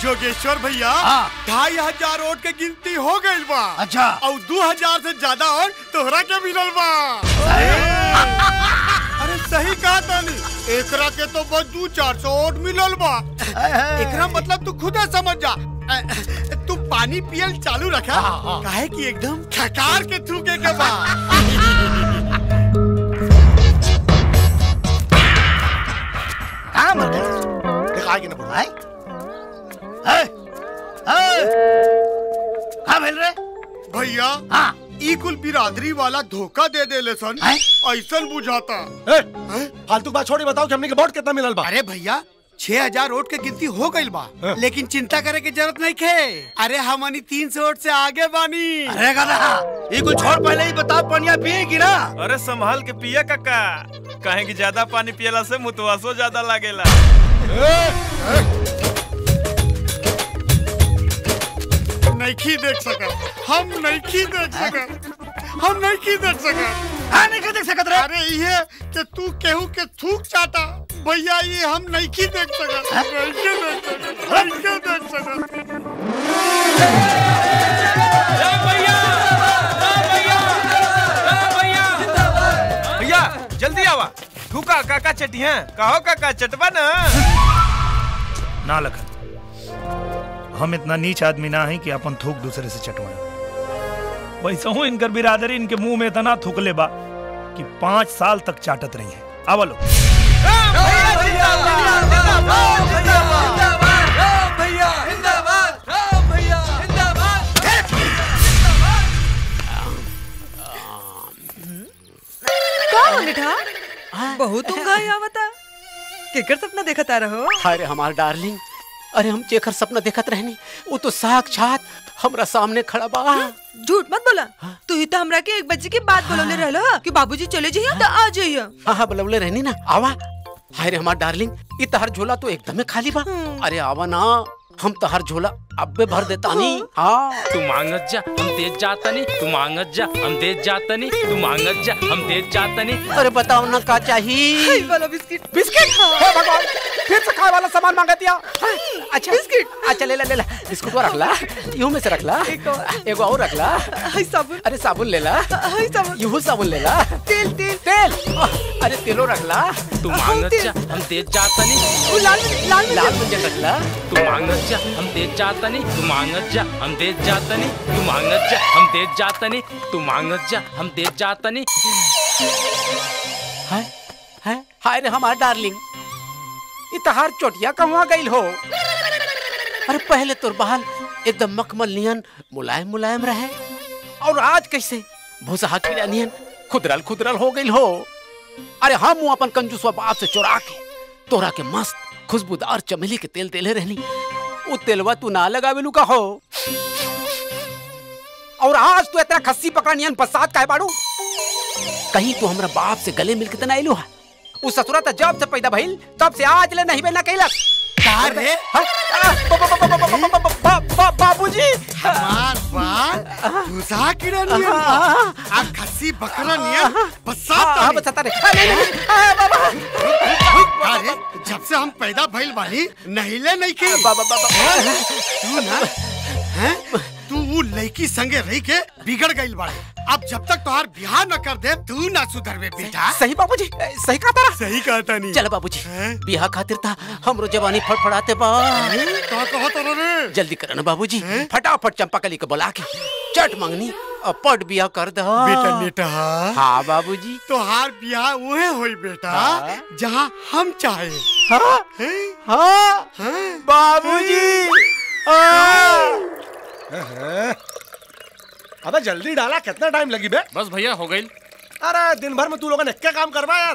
जोगेश्वर भैया 2500 वोट के गिनती हो गई बा। अच्छा। और 2000 से ज्यादा और तोहरा के मिलल बा। अरे सही कहा तानी, एकरा के तो बस 200-400 वोट मिलल बा। एकरा मतलब तू खुद समझ जा। तू पानी पियल चालू रखा, काहे कि एकदम खकार के थूके के बा। कहाँ मर गए? दिखाई के न पड़ा। कहाँ भेल रे? भैया ई कुल बिरादरी वाला धोखा दे देले सन, ऐसन बुझाता। फालतू बात छोड़ी, बताओ कि हमने के वोट कितना मिलल बा? अरे भैया 6000 वोट के गिनती हो गई बा, लेकिन चिंता करे की जरूरत नहीं खे। अरे हमनी 300 वोट से आगे बानी। अरे गधा, ये कुछ छोड़, पहले ही बता पानिया पिएगी ना? अरे संभाल के पिया काका, कहे कि ज्यादा पानी पियला से मुतवासो ज्यादा लागेला। नहीं देख सका, हम नहीं देख सका, हम नहीं देख सका। नहीं देख सकत रे? अरे ये कि तू केहू के थूक चाटा भैया, ये हम नहीं देख सका, नहीं देख सका। भैया जल्दी आवा, थूका काका चटी है। कहो काका चटवा ना लखन, हम इतना नीच आदमी ना है कि अपन थूक दूसरे से चटवाएं। वैसे हूँ इनकर बिरादरी इनके मुंह में इतना थूकले बा कि 5 साल तक चाटत रही है। अब लो बहुत ऊँघाई आवता, केकर सपना देखत आ रहो? अरे हमार डार्लिंग, अरे हम जेकर सपना देखत रहनी वो तो साक्षात हमरा सामने खड़ा बा। झूठ मत बोला, तू ही तो हमरा के 1 बजे की बात बोलले रहलो कि बाबूजी चले जाइए तो आ जाइए। हाँ बोलले रहनी ना, आवा। अरे हमार डार्लिंग, ये तहर झोला तो एकदम खाली बा। अरे आवा ना, हम तहर झोला अब्बे भर देता नहीं। हाँ तू मांगत जा हम देत जाता नहीं, तू मांगत जा हम देत जाता नहीं, तू मांगत जा हम देत जाता नहीं। अरे बताओ ना का चाहिए? वाला बिस्किट। बिस्किट? हे भगवान, फिर से खाए वाला सामान मांगा दिया। अच्छा बिस्किट, अच्छा ले ला बिस्कुट रख ला, यूं में से रख ला, एगो और रख ला। साबुन? अरे साबुन ले ला, यूं साबुन ले ला। तेल तेल तेल, अरे तेलो रख ला। तू मांगत जा हम देत जाता नहीं, लाल मुझे रख ला। तू मांगत जा हम देत जाता नहीं, तू मांगत जा हम देत जाता नहीं, तू मांगत जा हम देत जाता नहीं, तू मांगत जा हम देत जाता नहीं। हाय रे हमार डार्लिंग, इतहार चोटिया कहवा गई हो? अरे पहले तो बाल एकदम मखमल नियन मुलायम मुलायम रहे, और आज कैसे भूसा कीड़ा नियन खुदरल खुदरल हो गई हो। अरे हम अपन कंजूस बाप से चुरा के तोरा के मस्त खुशबूदार चमेली के तेल तेले रहनी, वो तेलवा तू ना लगावेलू का हो। और आज तू इतना खस्सी पकड़ा नियन बसात काहे बाड़ू? कहीं तू हमरा बाप से गले मिल के तना आइलू है? उस ससुरा त जब से पैदा भइल तब से आज ले नहीं बेना कैलक। बाबूजी हमार बाल भूसा कीड़ा नियन आ खस्सी बकरा नियन बसात बसाता रे। अरे जब से हम पैदा भइल बानी नहिले नहीं के तू ना हैं, तू वो लड़की संगे रही के बिगड़ गइल बाड़े। अब जब तक तोहार बियाह न कर दे तू ना सुधरबे बेटा। सही बाबूजी, सही कहा तारा। सही कहता नहीं। चल बाबूजी, बियाह खातिर था हमरो जवानी फड़फड़ाते बा। का कहत रे? जल्दी कर ना बाबूजी, फटाफट चंपाकली को बुला के चट मंगनी और पट बियाह कर दे बेटा। बेटा हाँ बाबूजी, तोहार बियाह वहे होई बेटा जहाँ हम चाहे। हाँ बाबूजी। अबे जल्दी डाला, कितना टाइम लगी बे? बस भैया हो गई। अरे दिन भर में तू लोगों ने क्या काम करवा यार?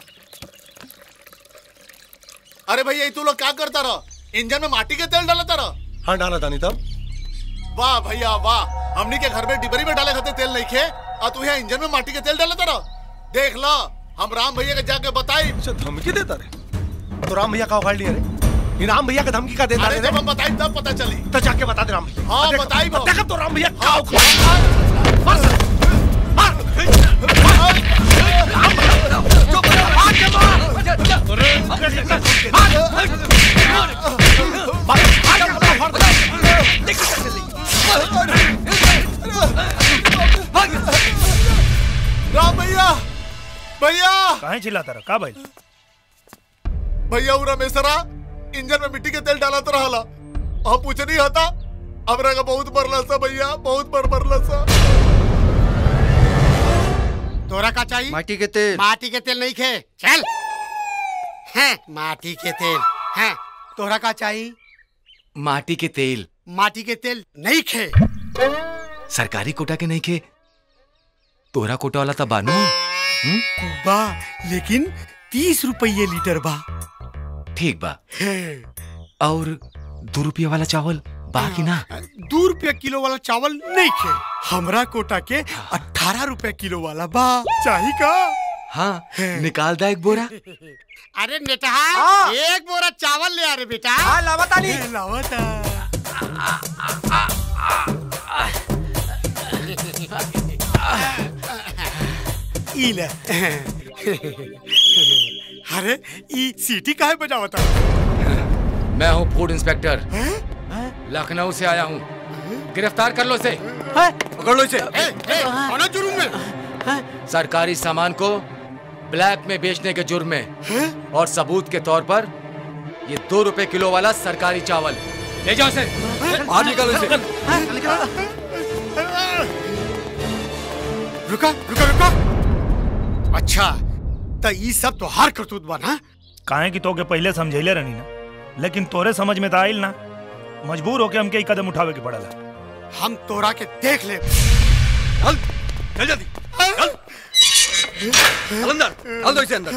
अरे भैया तू लोग क्या करता रहा? इंजन में माटी के तेल डालता रहा? हाँ डाला था नहीं तब। वाह भैया वाह, हमनी के घर में डिबरी में डाले खाते तेल नहीं खे, और तू यहाँ इंजन में माटी के तेल डालता रहा? देख लो, हम राम भैया के जाके बताई। धमकी देता रे? तो राम भैया का उखाड़ लिया रे? राम भैया का धमकी का देता रे? जब हम बताई तब पता चली। तो जाके बता दे राम भैया। हाँ बताई वो। देखा तो राम भैया का उखाड़। भैया काहे चिल्लाता रहा? का भाई? भैया वो रमेशरा इंजन में मिट्टी के तेल डाला तो रहला, हम पूछे नहीं हता, हमरा का बहुत बरला सा भैया, बहुत बरला सा। तोरा का चाहिए? माटी के तेल। माटी के तेल नहीं खे, चल। हैं माटी के तेल हैं। तोरा का चाहिए? माटी के तेल। माटी के तेल नहीं खे। सरकारी कोटा के नहीं खे, तोरा कोटा वाला था बानू। बा लेकिन 30 रुपये लीटर बा। ठीक बा। और 2 रुपया वाला चावल बा कि ना? 2 रुपया किलो वाला चावल नहीं खे। हमरा कोटा के 18 रुपया किलो वाला बा। चाहिए का? हाँ, निकाल दा एक बोरा। अरे नेटहा, एक बोरा चावल ले आ रे बेटा। हाँ लावता नहीं। लावता। इले। अरे ई सीटी काहे बजावता? मैं हूँ फूड इंस्पेक्टर, लखनऊ से आया हूँ। गिरफ्तार कर लो इसे। पकड़ लो इसे। कौन जुर्म में? सरकारी सामान को ब्लैक में बेचने के जुर्म में, और सबूत के तौर पर ये 2 रुपए किलो वाला सरकारी चावल। ले जाओ इसे। बाहर निकालो इसे। रुका रुका रुका। अच्छा तो ये सब तो हार करतूत बा ना? काहे कि तोके पहले समझैले रहनी ना, लेकिन तोरे समझ में तो आइल ना, मजबूर होके हमके कदम उठावे के पड़ला। हम तोरा के देख ले। चल चल जल्दी चल। अंदर डाल दो इसे अंदर।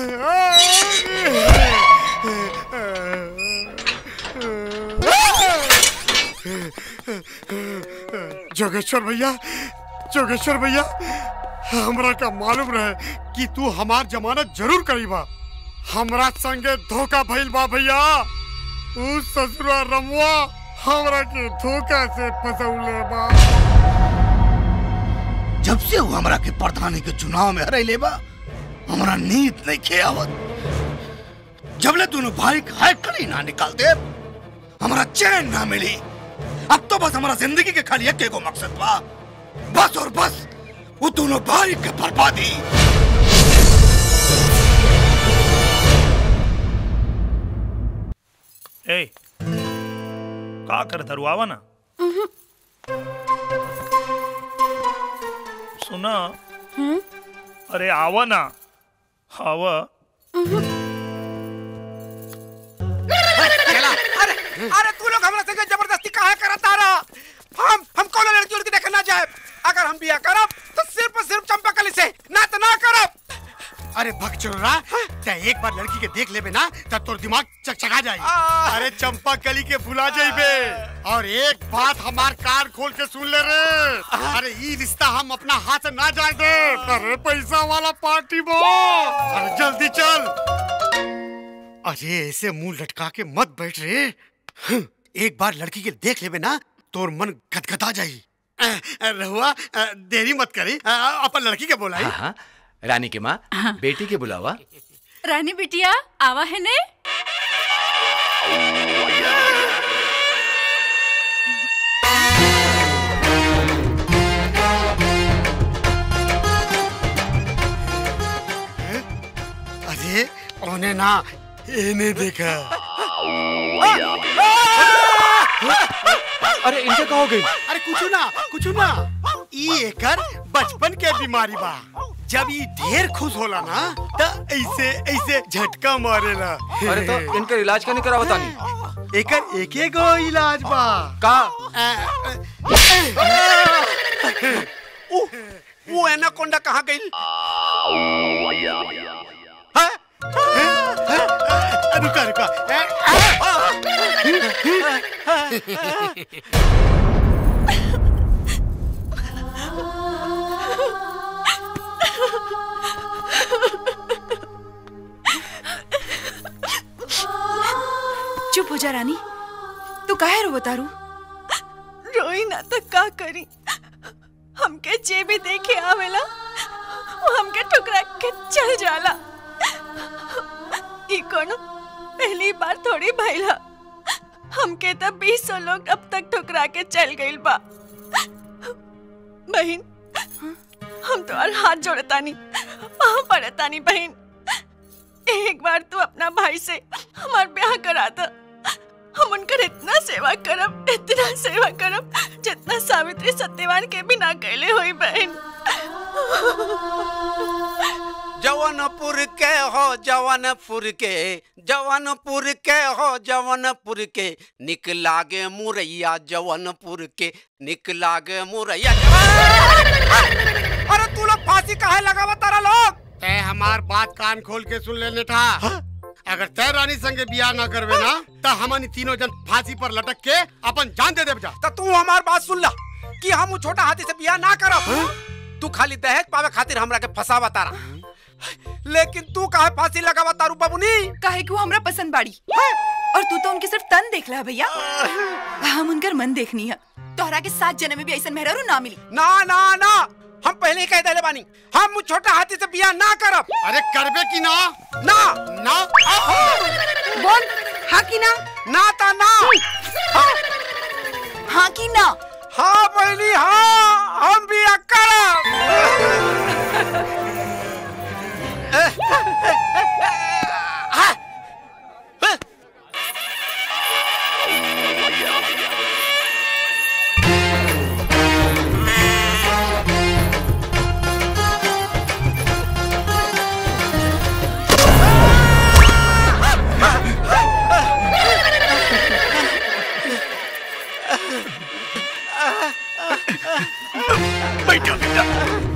जोगेश्वर भैया, जोगेश्वर भैया, हमरा का मालूम रहे कि तू हमार जमानत जरूर करीबा। हमरा संगे धोखा भइल बा भैया। उस ससुरा रमुआ हमरा के धोखा से फसौले बा। जब से वो हमरा के प्रधानी के चुनाव में हरैले बा, हमरा नींद नहीं खे आवत। जबले दोनों भाई का कली ना निकाल दे, हमरा चैन ना मिली। अब तो बस हमारा जिंदगी के खाली एक एगो मकसद बा, बस और बस वो दोनों भाई के बर्बादी। ए, का कर धरुआवा ना? सुना? अरे आवा ना, आवा। अरे तू लोग हमरा संगे जबरदस्ती काहे करत आ रहा? हम कौन लड़की उड़की देखना जाए? अगर हम बिया करब तो सिर्फ और सिर्फ चंपाकली से, ना तो ना करब। अरे भगचोरा, ते एक बार लड़की के देख लेबे ना तो तोर दिमाग चकचका जाई। अरे चंपाकली के भुला जाइबे। और एक बात हमार कान खोल के सुन ले रे। अरे ये रिश्ता हम अपना हाथ से ना जाए दे। अरे पैसा वाला पार्टी बो। अरे जल्दी चल। अरे ऐसे मुंह लटका के मत बैठ रे। एक बार लड़की के देख लेबे ना तोर मन गदगदा जाई। रहुआ देरी मत करी, अपन लड़की के बोलाई। हाँ, रानी के माँ, बेटी के बुलावा। रानी बिटिया आवा है ने? अरे ओने ना, इन्हें देखा। अरे इनके कहाँ हो गई? अरे कुछ ना ई एकर बचपन के बीमारी बा। जब ये ढेर खुश होला ना तो ऐसे ऐसे झटका मारेला। अरे तो इनका इलाज करने करा बता नहीं? एकर एक गो इलाज बा। का? वो एनाकोंडा कहाँ गई? रुका रुका। चुप हो जा रानी, तू काहे रो बतारू? रोई ना तो का करी? हमके जे भी देखे आवेला वो हमके ठुकरा के चल जाला। ई कोनो पहली बार थोड़ी भइला। हमके तो 20 लोग अब तक ठुकरा के चल गइल बा। बहन हम तो और हाथ जोड़तानी, वहाँ पड़तानी बहन। एक बार तू अपना भाई से हमार ब्याह करा था। हम उनकर इतना सेवा करब जितना सावित्री सत्यवान के भी ना कैले हुई बहन। जवनपुर के हो जवनपुर के, जवनपुर के हो जवनपुर के, निक लागे मुरैया जवनपुर के, निक लागे मुरैया। अरे तू लोग फांसी काहे लगावा तारा लोग? तय हमार बात कान खोल के सुन लेने था। अगर तय रानी संगे बियाह न करवे ना तो हमनी तीनों जन फांसी पर लटक के अपन जान दे देब जा। तो तू हमार बात सुन ला कि हम उ छोटा हाथी से बियाह ना करब। तू खाली दहेज पावे खातिर हमरा के फसावा तारा, लेकिन तू काहे फांसी लगावा तारू बबुनी? काहे कि वो हमरा पसंद बाड़ी और तू तो उनके सिर्फ तन देख ला भैया, हम उनकर मन देखनी है। तोहरा के 7 जन्म में भी ऐसा मेहरारू ना मिली। ना ना ना, हम पहले ही कह देले बानी, हम छोटा हाथी से बियाह ना करब। अरे करबे की ना? ना ना बोल हाँ की ना? ना ता ना। हाँ की ना? हाँ बहनी हाँ, हम बियाह करब। बैठो बेटा।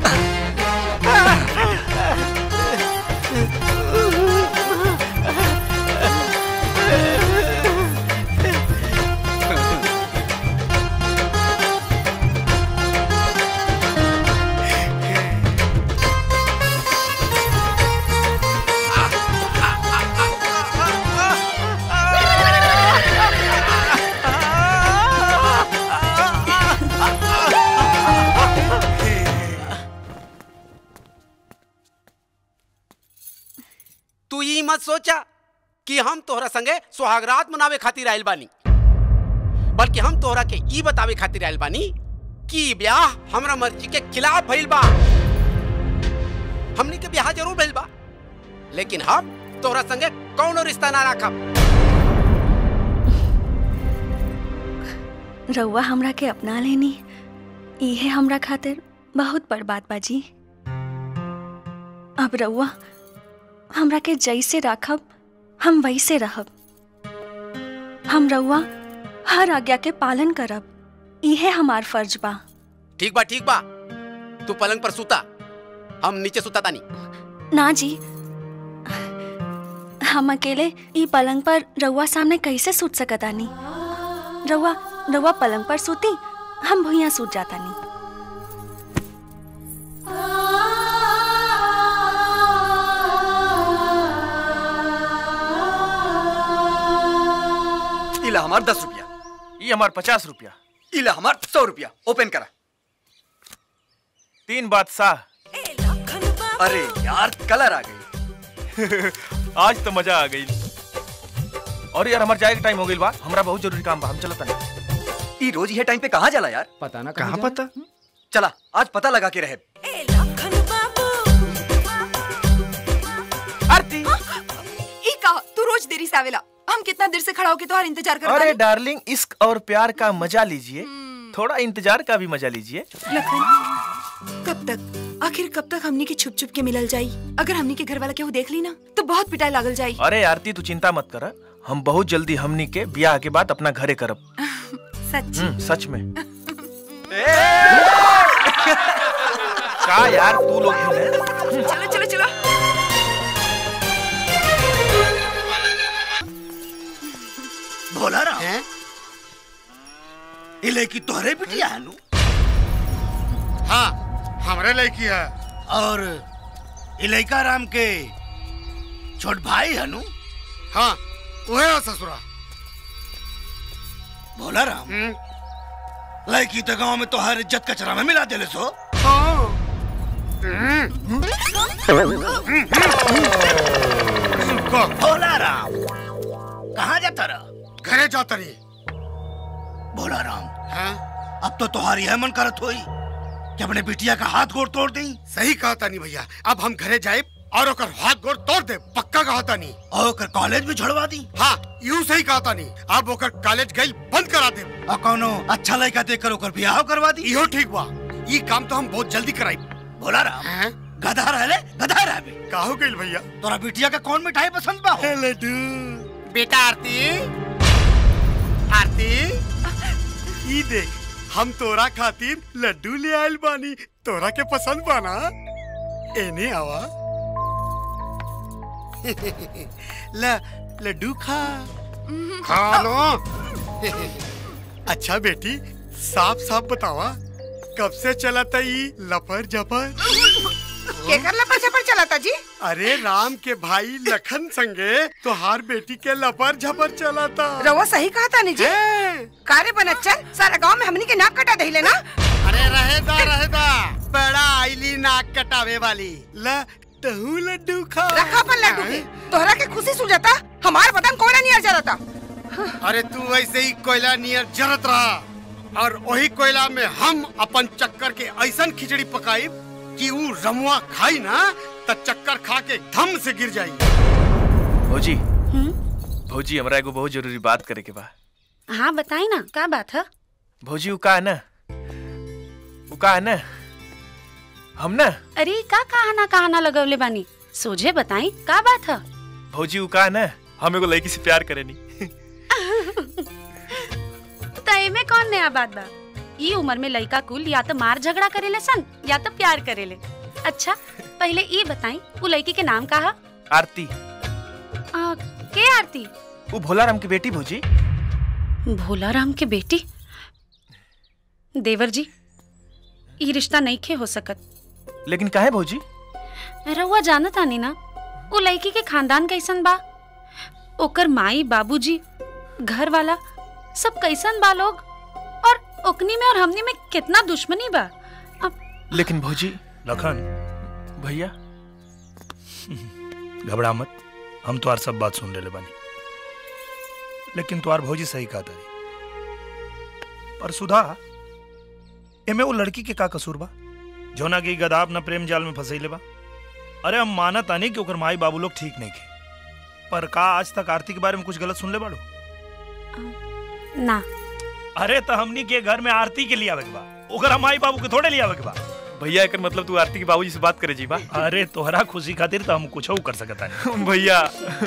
तू ई मत सोचा कि हम तोहरा संगे सुहागरात मनावे खातिर आइल बानी, बल्कि हम तोहरा के ई बतावे खातिर आइल बानी कि ब्याह हमरा मर्जी के खिलाफ भइल बा। हमनी के ब्याह जरूर भइल बा, लेकिन हम तोहरा संगे कौनो रिश्ता ना रखब। रउआ हमरा के अपना लेनी, इहे हमरा खातिर बहुत बड़ बात बाजी। अब रउआ हमरा के जैसे राखब हम वैसे रहब। हम रउआ हर आज्ञा के पालन करब, इहे हमार फर्ज बा। ठीक बा, तू पलंग पर सुता, हम नीचे सुता तानी। ना जी, हम अकेले ई पलंग पर रउआ सामने कैसे सूत सकतानी? रउआ पलंग पर सूती, हम भुइयां सूत जातानी। इला हमार 10 रुपया, ये हमार 50 रुपया, इला हमार 100 रुपया। ओपन करा। 3 बादशाह। अरे यार कलर आ गई। आज तो मजा आ गई। और यार हमार जाए के टाइम हो गई बा, हमरा बहुत जरूरी काम बा, हम चलत नहीं। ई रोज ये टाइम पे कहाँ जाला यार? पता ना कहाँ पता? चला आज पता लगा के रहे। आरती ई का तू रोज देरी से आवेला, हम कितना देर से खड़ा होके तुम्हारा इंतजार कर रहे हैं। अरे डार्लिंग, इश्क और प्यार का मजा लीजिए, थोड़ा इंतजार का भी मजा लीजिए। लखन कब तक, आखिर कब तक हमनी के छुप छुप के मिलल जाई? अगर हमनी के घर वाला केहू देख ली ना तो बहुत पिटाई लागल जाई। अरे आरती तू चिंता मत कर, हम बहुत जल्दी हमनी के ब्याह के बाद अपना घरे करब। सच में। का यार तू लोग चलो चलो चलो। भोला राम ये लड़की तोहरे बिटिया है नु? हाँ हमरे लड़की है। और ये लड़का राम के छोट भाई है नु? हाँ वह ससुरा। भोला राम लड़की तो गांव में तोहर इज्जत कचरा में मिला देले सो। भोला राम कहाँ जाता रहा? घरे जाता रही। भोला राम अब तो तुम्हारी है मन करत होई कि अपने बिटिया का हाथ गोड़ तोड़ दी। सही कहा तानी भैया, अब हम घरे जाए और ओकर हाथ गोड़ तोड़ दे, पक्का कहा तानी। और ओकर कॉलेज में छोड़वा दी। हाँ यूं सही कहा तानी, अब ओकर कॉलेज गई बंद करा दे और कोनो अच्छा लड़का देखकर ओकर ब्याह करवा दी। इहो ठीक बा, ये काम तो हम बहुत जल्दी कराई। बोला राम गधा रहले गधा रहबे। का हो गइल भैया? तोरा बिटिया का कौन मिठाई पसंद बा? लड्डू। बेटा आरती, आरती ई देख हम तोरा खातिर लड्डू ले आयल बानी, तोरा के पसंद बाना? एने आवा लड्डू खा लो। अच्छा बेटी साफ साफ बतावा, कब से चला था ये लपर जपर? केकर लपर झपर चलाता जी? अरे राम के भाई लखन संगे तोहार बेटी के लपर झपर चला था। रवा सही कहा था जी। कारे बनच्चन सारा गांव में हमनी के नाक कटा दहिले ना। अरे रहेदा बड़ा आईली नाक कटावे वाली। लड्डू लड्डू खा। रखा अपन लड्डू के, तोहरा के खुशी सुझाता, हमार बदन कोयला नियर जरता। अरे तू वैसे ही कोयला नियर जरत रहा और वही कोयला में हम अपन चक्कर के ऐसन खिचड़ी पकाई कि वो रमुआ खाई ना त चक्कर खा के धम से गिर जाई। भौजी भौजी हमरा एगो बहुत जरूरी बात करे के बा। हाँ बताई ना, का बात है? भौजी वो का है ना हम ना। अरे का कहाना लगवले बानी, सोझे बताई का बात है? भौजी वो का है ना, हम एगो लड़की से प्यार करेनी। तय में कौन नया बात बा? ई उम्र में लड़का कुल या तो मार झगड़ा करेले सन या तो प्यार करेले। अच्छा पहले ये बताई वो लड़की के नाम का है? आरती। के आरती? वो भोलाराम की बेटी। भौजी भोलाराम की बेटी? देवर जी ये रिश्ता नहीं खे हो सकत। लेकिन काहे भौजी? रउआ जानत आनी ना वो लड़की के खानदान कैसन बा, ओकर माई बाबूजी घर वाला सब कैसन बा लोग, और ओकनी में और हमनी में कितना दुश्मनी बा। लेकिन भौजी। लखन भैया घबरा मत, हम तुम्हार सब बात सुन ले बानी। लेकिन तुम्हार भौजी सही कहा तारी। पर सुधा एमे वो लड़की के का कसूर बा जौना की गधा अपना प्रेम जाल में फंसैले बा? अरे हम मानत आनी कि ओकर माई बाबू लोग ठीक नहीं थे, पर का आज तक आरती के बारे में कुछ गलत सुन ले बाड़ू? ना। अरे तो हमनी के घर में आरती के लिए आवे के बा, ओकर माई बाबू के थोड़े लिए आवे के बा। भैया एकर मतलब तू आरती के बाबूजी से बात करे जी बा? अरे तोहरा खुशी खातिर तो हम कुछ कर सकता नहीं। भैया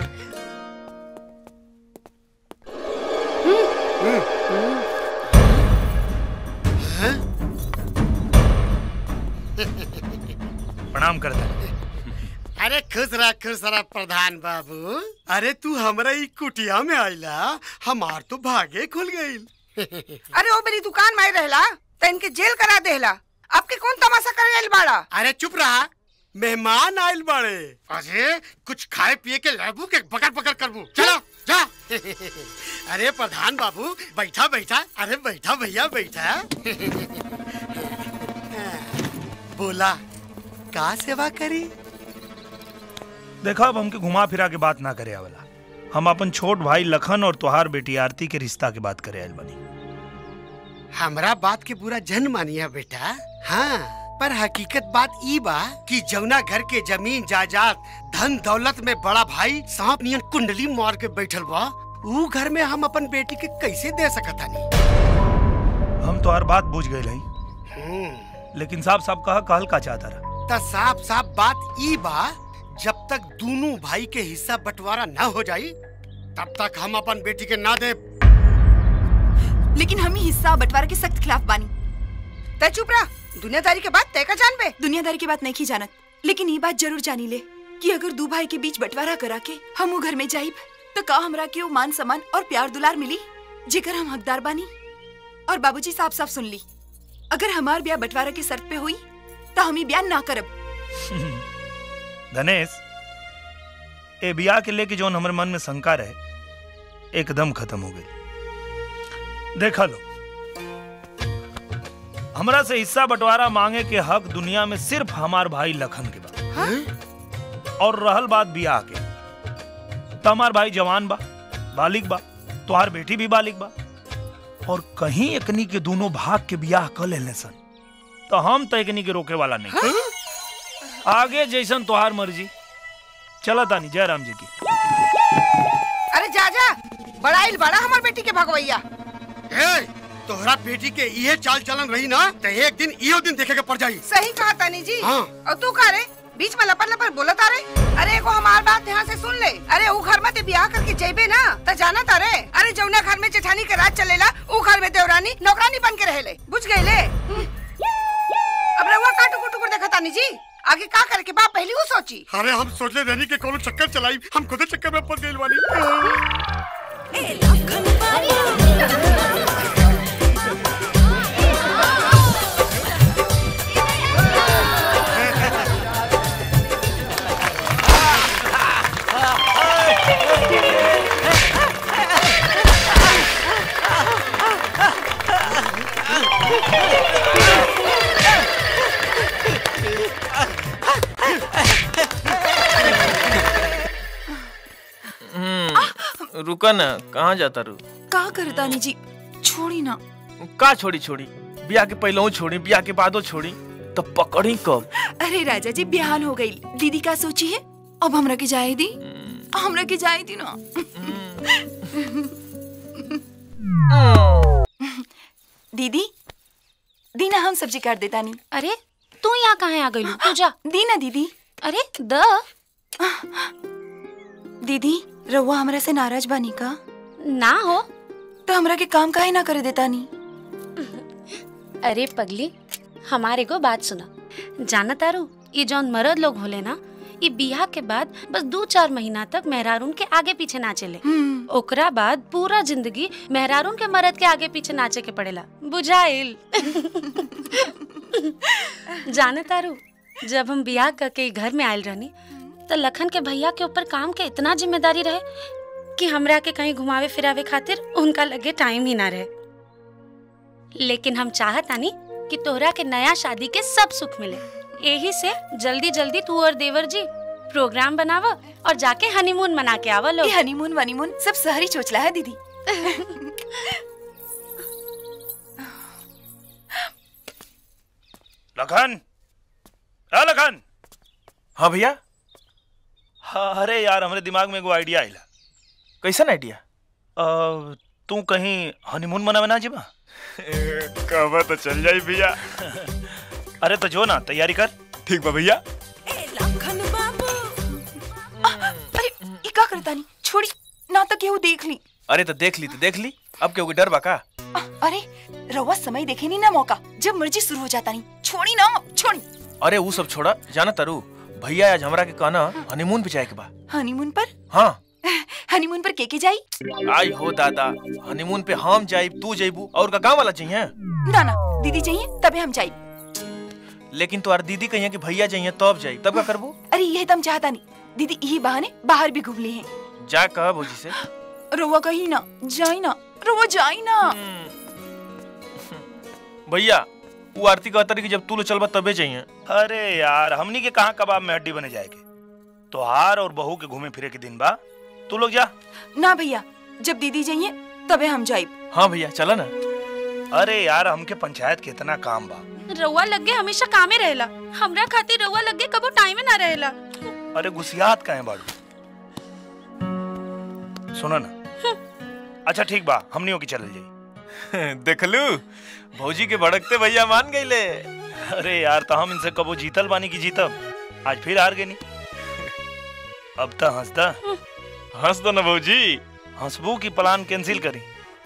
प्रणाम करता है। अरे खुश रहा प्रधान बाबू। अरे तू हमरा ई कुटिया में आइला, हमार तो भागे खुल गईल। अरे वो मेरी दुकान में रहला तो इनके जेल करा देला, आपके कौन तमाशा करे आइल बाड़ा? अरे चुप रहा, मेहमान आइल बाड़े। अरे कुछ खाए पिए के लाबू के बकर बकर करबू, चलो जा। अरे प्रधान बाबू बैठा बैठा। अरे बैठा भैया बैठा। बोला का सेवा करी? देखा अब हमके घुमा फिरा के बात ना करे आवेला। हम अपन छोट भाई लखन और तुहार बेटी आरती के रिश्ता के बात करे आइल बनी। हमरा बात के पूरा जन मानिया बेटा। हाँ पर हकीकत बात ई बा कि जौना घर के जमीन जायदाद धन दौलत में बड़ा भाई सांप नियन कुंडली मार के बैठल बा, ऊ घर में हम अपन बेटी के कैसे दे सकता नहीं? हम तो हर बात बुझ गए नहीं, लेकिन साफ साफ कहल का चाहता रहा? साफ साफ बात ई बा, जब तक दोनों भाई के हिस्सा बंटवारा ना हो जाई तब तक हम अपन बेटी के ना दे। लेकिन हम ही हिस्सा बंटवारा के सख्त खिलाफ बानी। तय चुप रहा, दुनियादारी के बात तय का जान बे। दुनियादारी की बात नहीं जानत, लेकिन ये बात जरूर जानी ले कि अगर दो भाई के बीच बंटवारा करा के हम घर में जाइब तो का हमरा के मान सम्मान और प्यार दुलार मिली जेकर हम हकदार बानी। और बाबूजी साफ साफ सुन ली, अगर हमार ब्याह बंटवारा की शर्त पे हुई तो हम ही ब्याह ना करब। धनेश ए बिया के लेके जो हमारे मन में शंका रहे एकदम खत्म हो गई। देखा लो, हमरा से हिस्सा बंटवारा मांगे के हक दुनिया में सिर्फ हमार भाई लखन के बा। और रहल बात बियाह के, तो हमार भाई जवान बा, बालिग बा, तुहार बेटी भी बालिग बा, और कहीं एकनी के दोनों भाग के बियाह कर लेने सन तो हम तकनी के रोके वाला नहीं। आगे जैसन तोहार मर्जी। चला तानी जयराम जी की। अरे जा जा, बड़ाइल बड़ा हमार बेटी के भगवैया। तोहरा बेटी के ये चाल चलन रही ना तो एक दिन इहो दिन देखे के पड़ जाई। सही कहा तानी जी। हाँ। और तू का रे बीच में लपड़ लपड़ बोलत आ रे। अरे एगो हमार बात ध्यान से सुन ले। अरे ऊ घर में ते ब्याह करके जेबे ना त जाना तारे। अरे जौना घर में जेठानी के राज चलेला ऊ घर में देवरानी नौकरानी बन के रहेले। बुझ गईले? अब रउआ का टुकुर टुकुर देखा तानी जी, आगे का करे के बाप पहली वो सोची। अरे हम सोचले रहनी के कोनो चक्कर चलाई, हम खुद चक्कर में पड़ गइल वाली। रुका ना, कहाँ जाता रू? का करतानी जी, छोड़ी ना। का छोड़ी? ब्याह के पहले छोड़ी, ब्याह के बादो छोड़ी, तो पकड़ी कब? अरे राजा जी बिहान हो गई, दीदी का सोची है? अब हमरा के जाए दी, हमरा के जाए दी ना। दीदी दीना हम सब्जी काट देता नहीं। अरे तू यहाँ कहाँ आ गई? तू जा। दीना दीदी। अरे द दीदी रउआ हमरा से नाराज बानी का? ना हो तो हमरा के काम काहे ना करे देता नी? अरे पगली, हमारे को बात सुना। जाना तारू, ये जौन मर्द लोग होले ना, ये बियाह के बाद बस 2-4 महीना तक मेहरारून के आगे पीछे नाचेले। ओकरा बाद पूरा जिंदगी मेहरारून के मर्द के आगे पीछे नाचे के पड़ेला। बुझाइल? जाने तारू, जब हम बियाह करके घर में आयल रहनी तो लखन के भैया के ऊपर काम के इतना जिम्मेदारी रहे कि हमरा के कहीं घुमावे फिरावे खातिर उनका लगे टाइम ही ना रहे। लेकिन हम चाहता नहीं कि तोहरा के नया शादी के सब सुख मिले। यही से जल्दी जल्दी तू और देवर जी प्रोग्राम बनावा और जाके हनीमून मना के आवा लोग। हनीमून वनीमून सब शहरी चोचला है दीदी। लखन, लखन। हाँ भैया। हाँ, अरे यार हमरे दिमाग में एगो आइडिया आइला। कैसन आइडिया? तू कहीं हनीमून मनावे ना जेबा? कहबा तो चल जाई भैया। अरे तो जो ना तैयारी कर। ठीक बा भैया। अरे ये का करता नहीं? छोड़ी ना तो केहू देख ली। अरे तो देख ली, अब केहू डर बा का? अरे रउआ समय देखे नहीं ना मौका, जब मर्जी शुरू हो जाता नहीं। छोड़ी ना, छोड़ी। अरे वो सब छोड़ा, जाना तारू भैया आज हमरा के कहना हनीमून पे जाए के बा। हनीमून पर? हाँ। हनीमून पर के जाई? आई हो दादा, हनीमून पे हम जाइब, तू जाइबू और का गाँव वाला चाहिए? ना ना, दीदी चाहिए तबे हम जाइब। लेकिन तुम्हारी दीदी कहिए कि भैया चाहिए तब जाइब, तब का करबू? अरे यही तम चाहता नहीं, दीदी यही बहाने बाहर भी घूम ली हैं। जा कह भौजी से। रोवा कहीं ना जाई ना, रोवा जाई ना। भैया वो आरती कहता रही कि जब तू लो चलबा तबे चाहिए। अरे यार हमनी के कहाँ कबाब में हड्डी बने जाएगी। तोहार और बहू के घूमे फिरे के दिन बा, तू लोग जा। ना भैया, जब दीदी जाइए तबे हम जाइब। हाँ भैया चला ना। अरे यार हमके पंचायत के इतना काम बा। रउआ लगे हमेशा कामे रहेला, हमरा खातिर रउआ लगे कबो टाइम ना रहेला। अरे गुस्सियात काहे बाड़ू? सुनो ना। अच्छा ठीक बा, हमनियों की चल जाई। देखलू भौजी के भड़कते भैया मान गईले। अरे यार तो हम इनसे कबो जीतल बानी की जीतब, आज फिर हार गए नी। अब तो हंस दो ना भौजी। हंसबू की प्लान कैंसिल करी।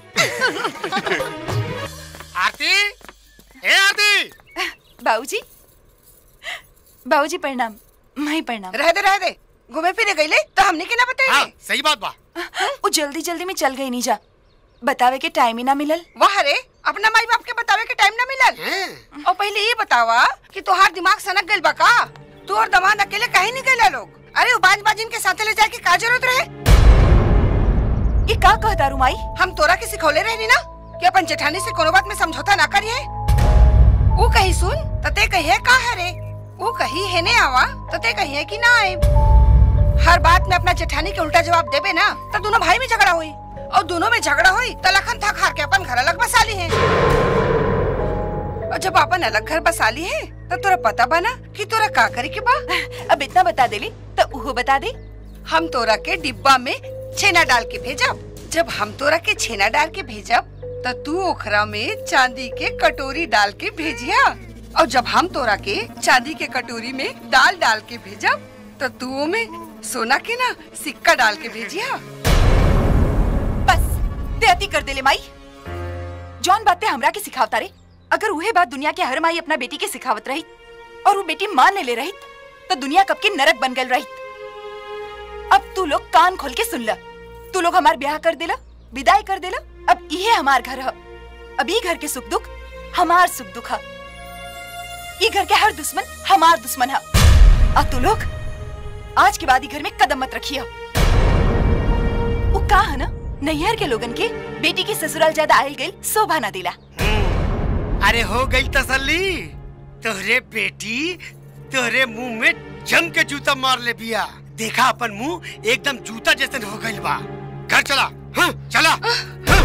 आरती, ए आरती। बाबूजी, बाबूजी प्रणाम। माई प्रणाम। रह दे, घूमे फिरे गईले तो हमने के ना बताई। हाँ, सही बात बा। वो जल्दी जल्दी में चल गई नीजा, बतावे के टाइम ही ना मिलल। वाह रे, अपना माई बाप के बतावे के टाइम ना मिलल। और पहले ये बतावा कि तोहार दिमाग सनक गइल बा का? तू और दामाद अकेले कहीं नहीं गइला लोग? अरे बाज के साथे ले जाए के का जरूरत रहे? ये का कहता रू माई? हम तोरा के सिखौले रहनी ना कि अपन जेठानी से कोनो बात में समझौता ना करिए। वो कही सुन तते कहिए का है रे? वो कही है ने आवा तते कहिए कि ना आए। हर बात में अपना जेठानी के उल्टा जवाब देबे ना तो दोनों भाई में झगड़ा हुई, और दोनों में झगड़ा हुई तो लखन थक हार के अपन घर अलग बसा ली है। और जब अपन अलग घर बसा ली है तो तोरा पता बना कि तोरा का करे के बा। अब इतना बता देली तो उहो बता दे। हम तोरा के डिब्बा में छेना डाल के भेजब। जब हम तोरा के छेना डाल के भेजब तो तू ओखरा में चांदी के कटोरी डाल के भेजिया। और जब हम तोरा के चांदी के कटोरी में दाल डाल के भेजब तो तू में सोना के ना सिक्का डाल के भेजिया। बस देती कर देले माई। जौन बातें हमरा के सिखावता रे, अगर वही बात दुनिया के हर माई अपना बेटी के सिखावत रही और वो बेटी मान ले रही तो दुनिया कब के नरक बन गल रही। अब तू लोग कान खोल के सुन ल। तू लोग हमार ब्याह कर देला, विदाई कर देला। अब ये हमार घर है। अब ये घर के सुख दुख हमार सुख दुख है। ये घर के हर दुश्मन हमार दुश्मन है। अब तू लोग आज के बाद ही घर में कदम मत रखिए। वो कहा है ना, नैहर के लोगन के बेटी की ससुराल ज्यादा आयल गई शोभा ना दिला। अरे हो गई तसल्ली। तोहरे बेटी तोहरे मुंह में जम के जूता मार ले बिया। देखा अपन मुंह एकदम जूता जैसे हो गई बा। घर चला। हाँ, चला। हाँ।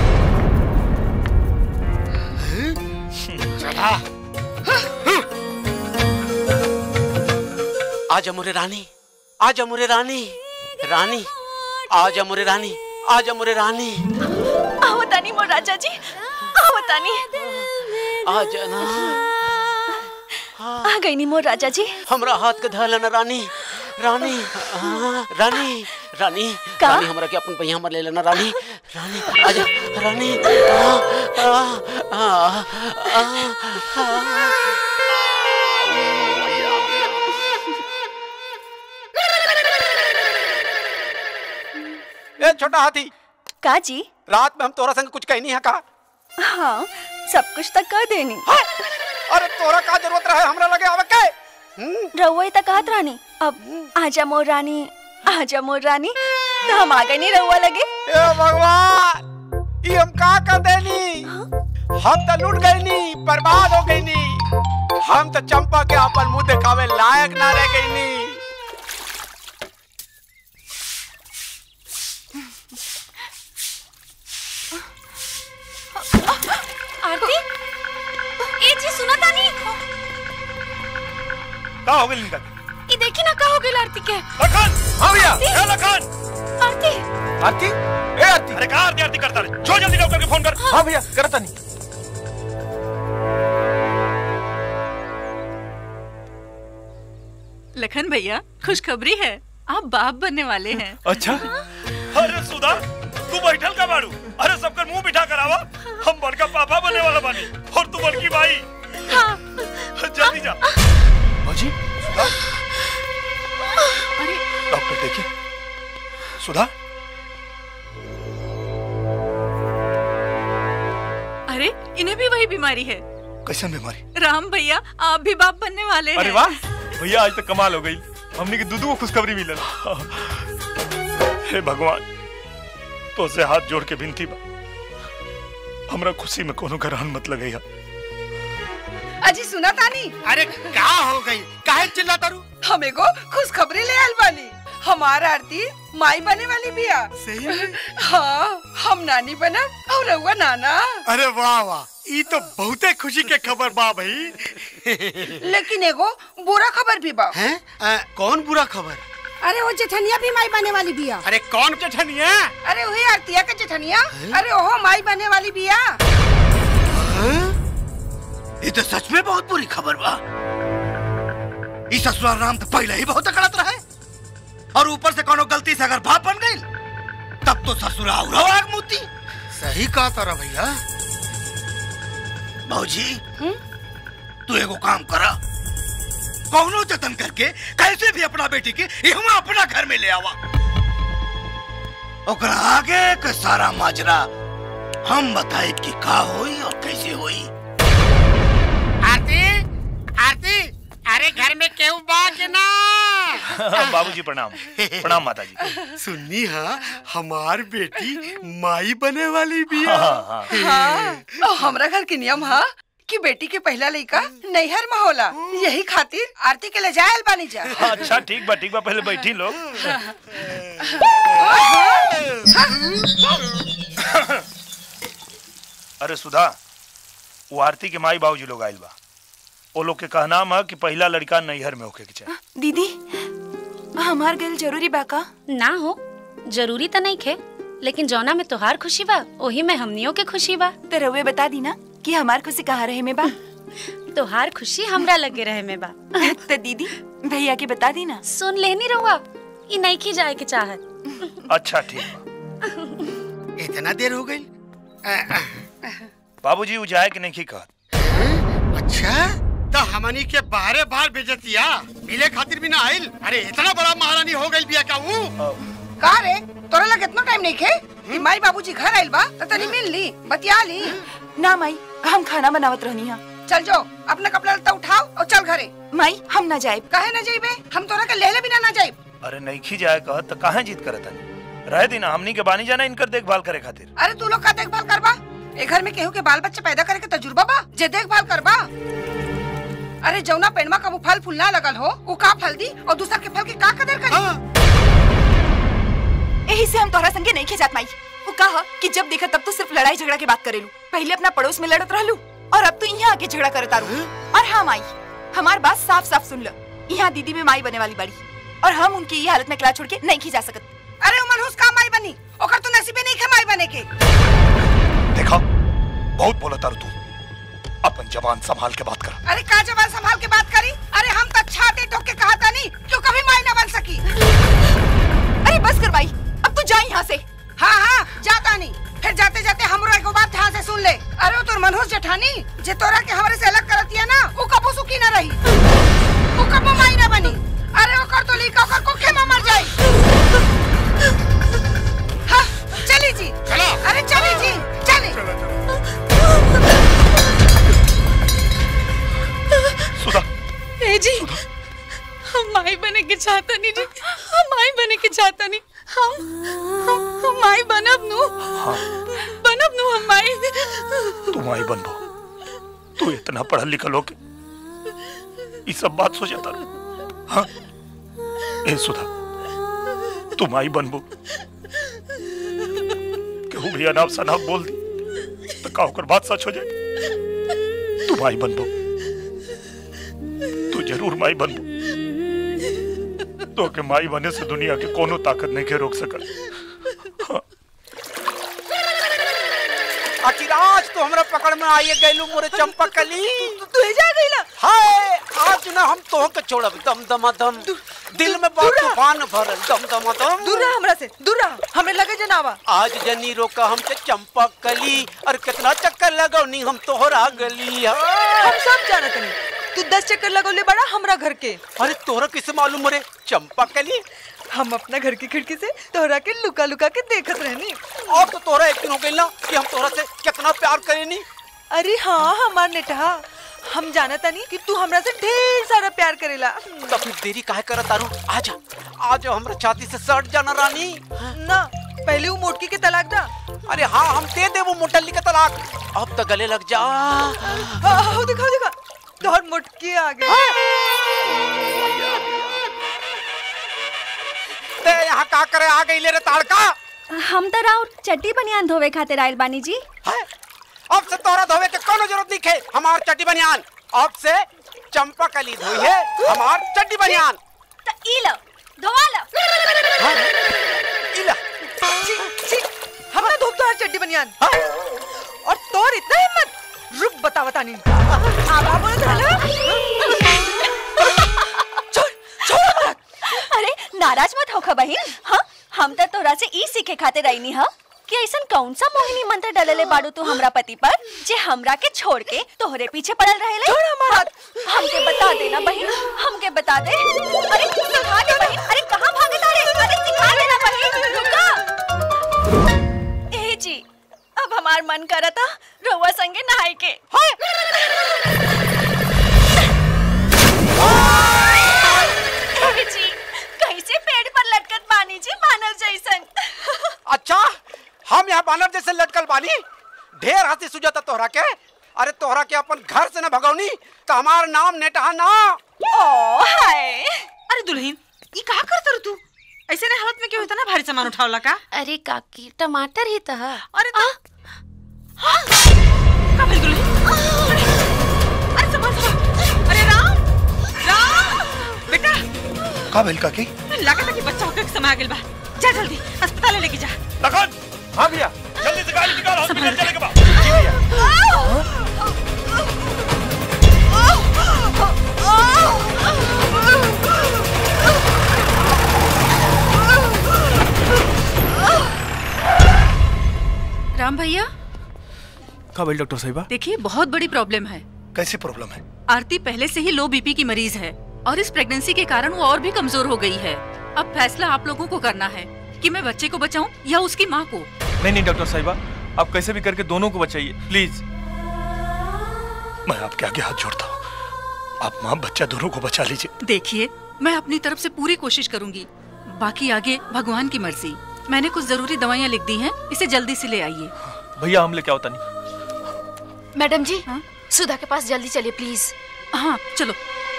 चला। आजा मोरे रानी, आजा मोरे रानी, रानी आजा मोरे रानी, आजा मोरे रानी। आओ तानी मोर राजा जी, आओ तानी। आजा ना। आ गई नी मोर राजा जी। हमरा हाथ के धल ना रानी, रानी रानी रानी रानी हमरा के अपन पहिया मर ले लेना रानी, रानी आजा रानी। ए छोटा हाथी। का जी? रात में हम तोरा संग कुछ कहनी है का? हाँ, सब कुछ तक कर देनी। हाँ? अरे तोरा का जरूरत रहे हमरा लगे आवे के? रहुआ तक कहत रानी। अब आजा मोर रानी, आजा मोर रानी, तो हम आ गए नहीं रहुआ लगे। ए भगवान, ये हम का कर देनी? हम तो लूट गई नी, बर्बाद हो गई नी। हम तो चंपा के अपन मुंह दिखावे लायक ना रह गई नी। आरती, ए जी सुना तानी? का हो गइल इनका? ई देखी ना का हो गइल आरती के। लखन, हां भैया, ए लखन। आरती, आरती, ए आरती, अरे कहां आरती करता रे? जो जल्दी डॉक्टर के फोन कर। हां भैया, करता नहीं। लखन भैया, खुशखबरी है, आप बाप बनने वाले हैं। अच्छा? अरे सुधा, तू बैठल का बाड़ू? अरे सबकर मुंह बिठा कर आवा। हम बड़का पापा बनने वाला बानी और तू बड़की भाई। हाँ। जल्दी जा। बाजी, सुधा। अरे डॉक्टर देखिए। सुधा। अरे इन्हें भी वही बीमारी है। कैसन बीमारी? राम भैया, आप भी बाप बनने वाले हैं। अरे वाह भैया, आज तक कमाल हो गई। हमने की दूधू को खुशखबरी मिलल। हे भगवान, तो से हाथ जोड़ के विनती बा, हमरा खुशी में कोनो ग्रहण मत लगैया। अजी सुना तानी? अरे का हो गई? काहे चिल्लाता रू? हम एगो खुशखबरी ले आयल बानी। हमारा आरती माई बने वाली बिया। सही में? हाँ, हम नानी बना और रहुआ नाना। अरे वाह वाह, ई तो बहुते खुशी के खबर बा भाई। लेकिन एगो बुरा खबर भी बा। हैं? कौन बुरा खबर? अरे वो जेठनिया भी माई बने वाली बिया। अरे कौन जेठनिया? अरे वही आरतिया के जेठनिया। अरे ओहो माई बने वाली बिया। ये तो सच में बहुत बुरी खबर बा। इस ससुराल राम तो पहले ही बहुत अकड़त रहे और ऊपर से कोनो गलती से अगर बाप बन गई तब तो ससुराल आग मुती। सही कहा तारा भैया। भौजी, तू एगो काम करा, कौनो जतन करके कैसे भी अपना बेटी के यहाँ अपना घर में ले आवा। ओकरा आगे के सारा माजरा हम बताए कि का होई और कैसे होई। आरती, आरती, अरे घर में केहू बा के ना? बाबूजी प्रणाम। प्रणाम माताजी। सुननी हाँ, हमार बेटी माई बने वाली भी। हाँ, हमरा घर के नियम है कि बेटी के पहला लड़का नैहर में होला। यही खातिर आरती के ले जायल बानी जा। अच्छा ठीक बा, पहले बैठी लोग। अरे सुधा, वो आरती के माई बाबूजी लोग आइल बा। वो लोग के कहना है कि पहला लड़का नैहर में होके के चाहिए। दीदी हमार गल जरूरी बा का? ना हो जरूरी तो नहीं खे, लेकिन जौना में तोहार खुशी बा वही में हमनियों के खुशी बा। तो रउए बता दी ना कि हमार खुशी कहाँ रहे में बा। तोहार खुशी हमरा लगे रहे में बा। तो दीदी भैया के बता दी ना। सुन लेनी रहुआ ई नहीं की जाए के चाहत। अच्छा ठीक बा। इतना देर हो गई? बाबूजी वो जाए कि नहीं की कहत। अच्छा तो हमनी के बाहरे बाहर बेजतिया मिले खातिर भी ना आइल। अरे इतना बड़ा महारानी हो गई बिया का हूँ। का रे तोरा लगे इतना टाइम नहीं खे कि माई बाबूजी घर आइल बा त तनी मिल ली बतिया ली। ना माई हम खाना बनावत रहनी है। चल जाओ अपना कपड़ा लत्ता उठाओ और चल घरे। माई हम ना जाए। काहे ना जाइबे? हम तोरा के लेले बिना ना जाइब। अरे नहीं की जाए कहत तो काहे जीत करत है। रह दी ना हमनी के बानी जाना इनकर देखभाल करे खातिर। अरे तू लोग का देखभाल करबा? ए घर में केहू के बाल बच्चे पैदा करे के तजुर्बा बा जे देखभाल करबा? अरे जौना पेड़मा का वो फल फूल ना लगल हो वो का फल दी और दूसरा के फल की का कदर करी? यही से हम तोहरा संगे नहीं खिजात माई। वो कहा कि जब देखा तब तो सिर्फ लड़ाई झगड़ा की बात करेलू। पहले अपना पड़ोस में लड़त रहलू और अब तो यहाँ आके झगड़ा करत आरू। और हाँ माई हमार बात साफ साफ सुन लो, यहाँ दीदी में माई बने वाली बड़ी और हम उनकी ये हालत में अकेला छोड़ के नहीं खिजा सकत। अरे उमर हुस का माई बनी ओकर तो नसीबे नहीं खे माई बने के। देखा बहुत बोला तारू तू, अपन जबान संभाल के बात कर। अरे का जबान संभाल के बात करी? अरे हम तक छाते ठोक के कहा था नहीं क्यों कभी माई ना बन सकी। अरे बस कर भाई अब तू जा यहाँ से। हाँ हाँ जाता नहीं। फिर जाते जाते हमरो एक बात ध्यान से सुन ले। अरे वो तोर मनहूस जेठानी जे तोरा के हमरे से अलग करती है ना वो कबो सुखी ना रही, वो कबो माई ना बनी। अरे वो कर तो ली का कर को खेमा मर जाए। हाँ चली जी चलो। अरे चली जी चली। सुधा ए जी हम माई बने के चाहता नहीं जी, हम माई बने के चाहता नहीं। हम माई बनब नु। हाँ। बनब नु हम माई। तू माई बनबो? तू इतना पढ़ल लिखल हो के ये सब बात सोचता रहे? हाँ ए सुधा तू माई बनबो केहू भी अनाप शनाप बोल दी तो का ओकर बात सच हो जाए। तू माई बनबो, तू जरूर माई बनबो। तो के माई बने से दुनिया के कोनो ताकत नहीं के रोक सकल। हाँ। आखिर आज तो हमरा पकड़ में आइए गइलू मोरे चंपकली। तू जा गइला? हाय आज ना हम तो के छोड़ब दम दम दम। दिल में बात तूफान भरल दम दम दम। दूर रह हमरा से, दूर रह। हमें लगे जनावा आज जनी रोका हमके चंपकली और कितना चक्कर लगौनी हम तोहरा गली। हम सब जानत नहीं तू 10 चक्कर लगौले बड़ा हमरा घर के। अरे तोहरा किसे मालूम मोरे चंपकली? हम अपना घर की खिड़की से तोहरा के लुका लुका के देखत रहनी। और तो तोहरा एक दिन हो गइल ना कि हम तोहरा से कितना प्यार करेनी। अरे हाँ हमार नेटहा हम जानता नहीं कि तू हमरा से ढेर सारा प्यार करेला। तो फिर देरी काहे करत तारू? आजा आजा हमरा छाती से सट जाना रानी। ना पहले वो मोटकी के तलाक दा। अरे हाँ हम दे दे वो मोटली का तलाक। अब तो गले लग जा। दिखा दिखा तोहर मोटकी आ गई। ते यहाँ का करे आ गई ले रे ताड़का? हम तो राउर चट्टी बनियान धोवे खातिर आइल बानी जी। अब से तोरा धोवे के कोनो जरूरत नहीं है। हमार चट्टी बनियान अब से चंपकली धोई है हमार चट्टी बनियान। तो ई लो धोवा लो। इला हमरा धोप तोहर चट्टी बनियान। और तोर इतना हिम्मत? रुक बता बता नहीं। आवा बोलत रहला। छोड़ अरे नाराज मत होखा बहिन। हाँ हम तो तोरा से ई सीखे खातिर आईनी हा कि ऐसन कौन सा मोहिनी मंत्र डलले बाड़ू तू हमरा पति पर जे हमरा के छोड़ के तोहरे पीछे पड़ल रहेले। छोड़ हमारा। हमके बता देना बहिन, हमके बता दे। अरे सिखा दे बहिन। अरे कहाँ भागे तारे? अरे सिखा देना बहिन। रुका। ए जी अब हमार मन करता रउआ संगे नहाई के। ए जी कैसे पेड़ पर लटकत बानी जी बानर जैसन। अच्छा हम यहाँ बानर जैसे लटकल बानी? ढेर हंसी सुझाता तोहरा के। अरे तोहरा के अपन घर से न भगौनी तो हमार नाम नेटहा ना। ओ हाय। अरे दुल्हन ये कहा करत तू? ऐसे ने हालत में क्यों इतना भारी सामान उठावला का? अरे काकी टमाटर ही तो है। अरे का भेल दुल्हन? का भेल काकी? लागत कि बच्चा होकर समा गेल बा। जा जल्दी अस्पताल लेके जा। लखन। हाँ भैया जल्दी से गाड़ी निकाल हॉस्पिटल चले के बा। जी भैया। राम भैया का भेल डॉक्टर साहिबा? देखिए बहुत बड़ी प्रॉब्लम है। कैसी प्रॉब्लम है? आरती पहले से ही लो बीपी की मरीज है और इस प्रेगनेंसी के कारण वो और भी कमजोर हो गई है। अब फैसला आप लोगों को करना है कि मैं बच्चे को बचाऊं या उसकी माँ को। नहीं डॉक्टर साहिबा, आप कैसे भी करके दोनों को बचाइए प्लीज। मैं आपके आगे हाथ जोड़ता हूँ, आप माँ बच्चा दोनों को बचा लीजिए। देखिए मैं अपनी तरफ से पूरी कोशिश करूंगी, बाकी आगे भगवान की मर्जी। मैंने कुछ जरूरी दवाइयाँ लिख दी हैं, इसे जल्दी से ले आइए। भैया हम लेके होता नहीं। मैडम जी सुधा के पास जल्दी चलिए प्लीज। हाँ चलो।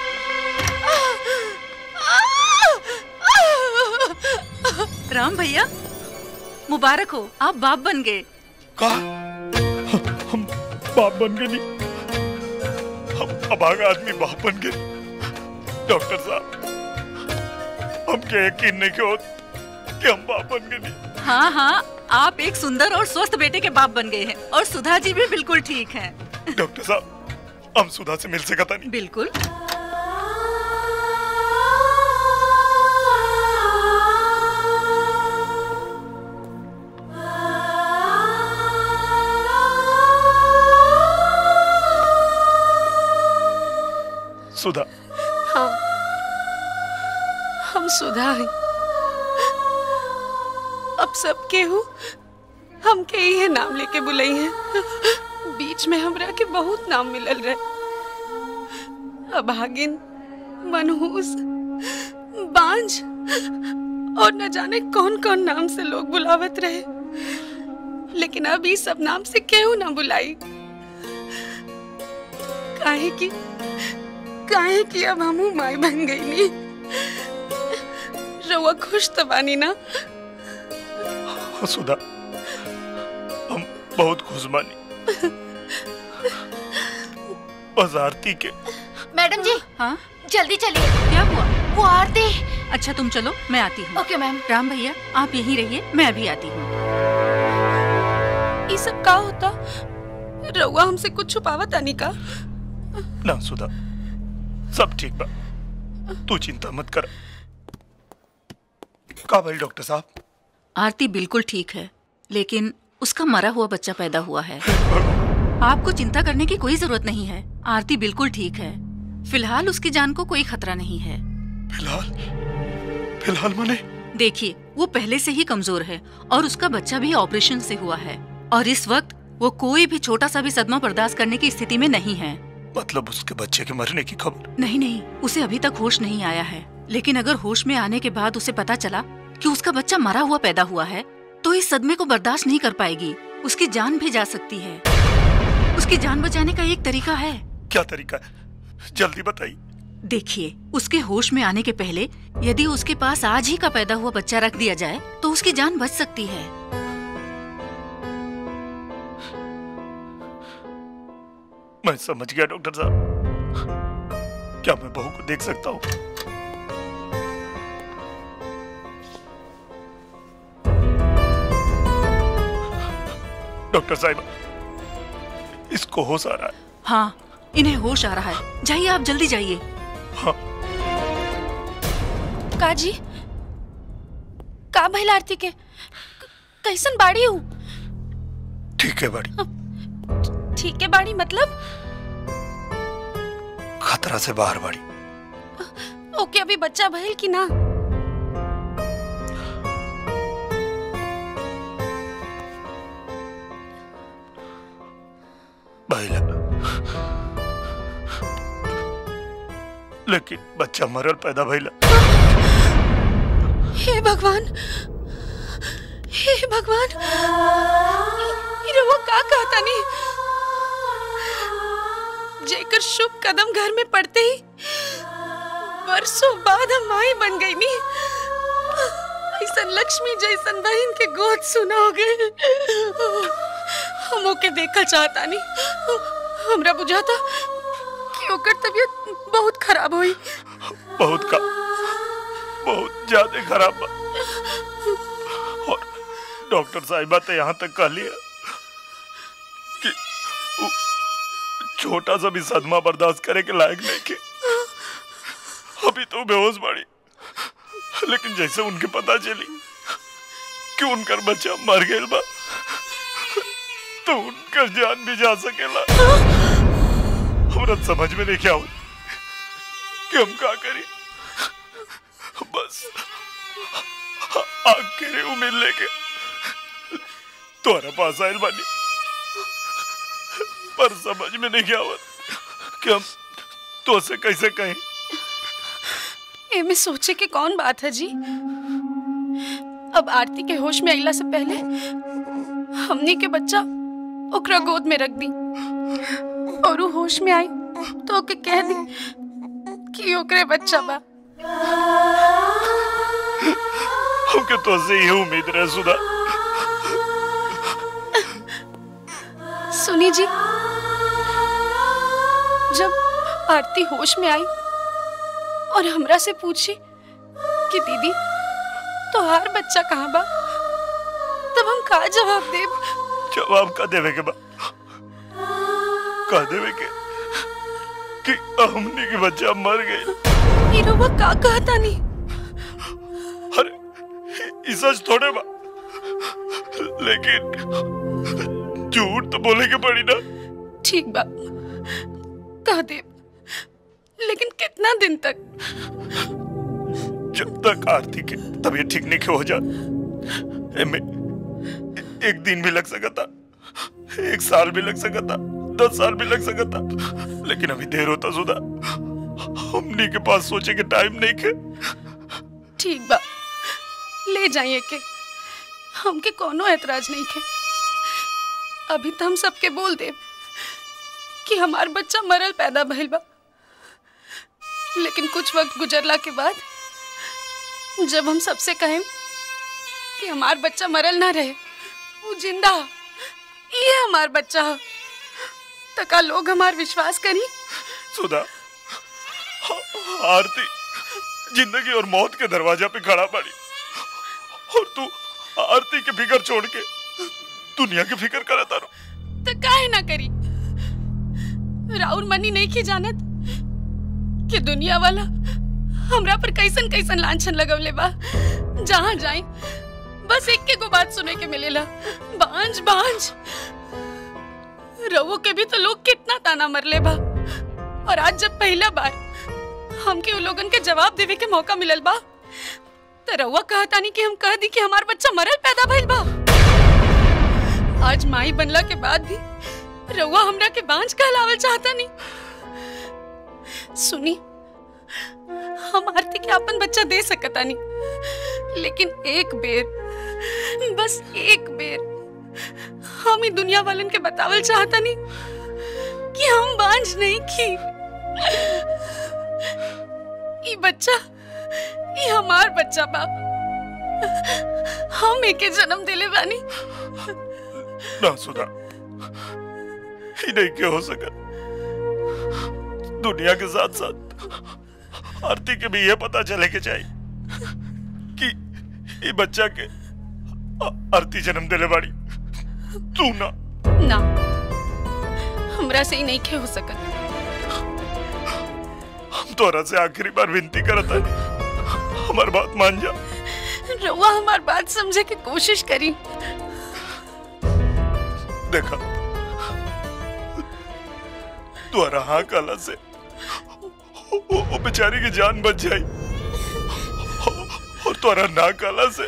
राम भैया मुबारक हो, आप बाप बन गए। का? हम बाप बन गए? नहीं, हम अभागा आदमी बाप बन गए। डॉक्टर साहब हमके यकीन नहीं क्यों कि हम बाप बन गए। नहीं। हाँ हाँ, आप एक सुंदर और स्वस्थ बेटे के बाप बन गए हैं और सुधा जी भी बिल्कुल ठीक हैं। डॉक्टर साहब हम सुधा से मिल सकता नहीं? बिल्कुल। सुधा। हाँ हम सुधा हैं। अब सब केहू हमके ये नाम लेके बुलाई है। बीच में हमरा के बहुत नाम मिलल रहे, अभागिन, मनहूस, बांझ और न जाने कौन कौन नाम से लोग बुलावत रहे, लेकिन अब ये सब नाम से केहू ना बुलाई। काहे कि अब हमू माई बन गई नी। रउआ खुश तो बानी ना? सुधा हम बहुत खुश बानी। बस आरती के। मैडम जी हाँ जल्दी चलिए। क्या हुआ? वो आरती। अच्छा तुम चलो, मैं आती हूँ। ओके मैम। राम भैया आप यहीं रहिए, मैं अभी आती हूँ। ये सब का होता? रउआ हमसे कुछ छुपावत आनी का? ना सुधा सब ठीक बा, तू चिंता मत कर। का भाई डॉक्टर साहब? आरती बिल्कुल ठीक है, लेकिन उसका मरा हुआ बच्चा पैदा हुआ है। आपको चिंता करने की कोई जरूरत नहीं है, आरती बिल्कुल ठीक है। फिलहाल उसकी जान को कोई खतरा नहीं है। फिलहाल माने? देखिए वो पहले से ही कमजोर है और उसका बच्चा भी ऑपरेशन से हुआ है और इस वक्त वो कोई भी छोटा सा भी सदमा बर्दाश्त करने की स्थिति में नहीं है। मतलब उसके बच्चे के मरने की खबर? नहीं, उसे अभी तक होश नहीं आया है, लेकिन अगर होश में आने के बाद उसे पता चला कि उसका बच्चा मरा हुआ पैदा हुआ है तो इस सदमे को बर्दाश्त नहीं कर पाएगी, उसकी जान भी जा सकती है। उसकी जान बचाने का एक तरीका है। क्या तरीका है? जल्दी बताइए। देखिए उसके होश में आने के पहले यदि उसके पास आज ही का पैदा हुआ बच्चा रख दिया जाए तो उसकी जान बच सकती है। मैं समझ गया डॉक्टर साहब। क्या मैं बहू को देख सकता हूँ? डॉक्टर साहिबा इसको होश आ रहा है? हाँ इन्हें होश आ रहा है, जाइए आप जल्दी जाइए। हाँ। काजी का भइल आरती के? कैसन बाड़ी हूँ? ठीक है बाड़ी। ठीक है बाड़ी मतलब? खतरा से बाहर बाड़ी। ओके अभी बच्चा भइल कि ना? भइल, लेकिन बच्चा मरल पैदा भइला। हे भगवान, हे भगवान, ये वो का कहता नहीं? जेकर शुभ कदम घर में पड़ते ही वर्षों बाद हम माई बन गई नी। ऐसा लक्ष्मी जैसन बहन के गोद सुना हो गए। हम ओके देखा चाहता नहीं, हमरा बुझाता कि ओकर तबीयत बहुत खराब हुई। बहुत का बहुत ज्यादा खराब बा। और डॉक्टर साहिबा तो यहाँ तक कह लिया कि छोटा सा भी सदमा बर्दाश्त करे के लायक नहीं के। अभी तो बेहोश बाड़ी, लेकिन जैसे उनके पता चली कि उनका बच्चा मर गया बा तो उनका जान भी जा सकेला। हमरा समझ में नहीं क्या हो कि हम क्या करी। बस आखिरी उम्मीद लेके तुम्हारे पास आयल बानी, पर समझ में नहीं क्या हो कि हम तो से कैसे कहें। में सोचे कि कौन बात है जी। अब आरती के होश में अइला से पहले हमनी के बच्चा ओकरा गोद में रख दी और वो होश में आई तो ओके कह दी कि ओकरे बच्चा बा। हमके तो से ये उम्मीद रहे सुधा। सुनी जी, जब आरती होश में आई और हमरा से पूछी कि दीदी तोहार बच्चा कहाँ बा, तब हम का जवाब देब? जवाब का देवे के बा, का देवे के कि हमनी के बच्चा मर गए। ये रउआ का कहता नहीं? अरे सच थोड़े बा, लेकिन झूठ तो बोले के पड़ी ना। ठीक बा, कह दे, लेकिन कितना दिन तक? जब तक आरती के तबीयत ठीक नहीं हो जा। एक दिन भी लग सकता, 1 साल भी लग सकता, 10 साल भी लग सकता, लेकिन अभी देर होता सुधा। हमनी के पास सोचे के टाइम नहीं के। ठीक बा, ले जाइए के, हमके कोनो एतराज नहीं के। अभी तो हम सबके बोल दे कि हमार बच्चा मरल पैदा भइल बा, लेकिन कुछ वक्त गुजरला के बाद जब हम सबसे कहें कि हमार बच्चा मरल ना रहे, वो जिंदा, ये हमार बच्चा, तो का लोग हमार विश्वास करी? सुधा, आरती जिंदगी और मौत के दरवाजा पे खड़ा पड़ी और तू आरती के फिक्र छोड़ के दुनिया की फिक्र करता रहो। तो काहे ना करी? राउर मनी नहीं की जानत कि दुनिया वाला हमरा पर कैसन कैसन लांछन लगवले बा। जहाँ जाए बस एक के को बात सुने के मिलेला, बांझ बांझ। रवो के भी तो लोग कितना ताना मरले बा, और आज जब पहला बार हमके उन लोगन के जवाब देवे के मौका मिलल बा, तो रउआ कहता नहीं कि हम कह दी कि हमार बच्चा मरल पैदा भइल बा। आज माई बनला के बाद भी रउआ हमरा के बांझ कहलावल चाहता नहीं। सुनी, हम आरती के अपन बच्चा दे सकता नहीं, लेकिन एक बेर, बस एक बेर हम ही दुनिया वालन के बतावल चाहता नहीं कि हम बांझ नहीं की। ये बच्चा, ये हमार बच्चा बा, हम एके जन्म दिले बानी। ना सुधा, ही नहीं क्या हो सका। दुनिया के साथ साथ आरती के भी ये पता चले के चाहिए कि ये बच्चा के आरती जन्म दिले बाड़ी, तू ना। ना, हमरा से ही नहीं खे हो सका। हम तोरा से आखिरी बार विनती करता है, हमारी बात मान जा। रउआ हमारी बात समझे की कोशिश करी। देखा, तुम्हारा हाँ काला से वो बेचारी की जान बच जाए, और तुम्हारा ना काला से